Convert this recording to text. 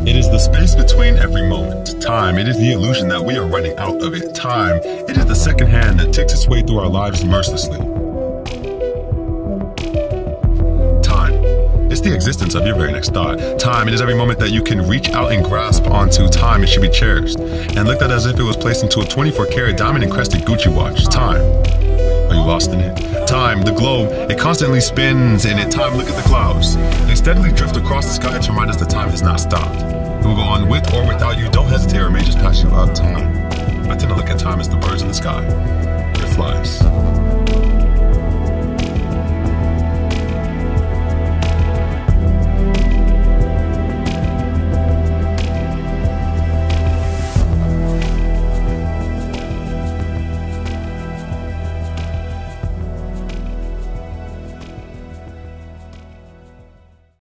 It is the space between every moment. Time, it is the illusion that we are running out of it. Time, it is the second hand that ticks its way through our lives mercilessly. Time, it's the existence of your very next thought. Time, it is every moment that you can reach out and grasp onto. Time, it should be cherished and looked at as if it was placed into a 24-karat diamond encrusted Gucci watch. Time, are you lost in it? Time, the globe, it constantly spins in it. Time, look at the clouds. They steadily drift across the sky to remind us that time has not stopped. It will go on with or without you. Don't hesitate, or it may just pass you up. Time, I tend to look at time as the birds in the sky. It flies.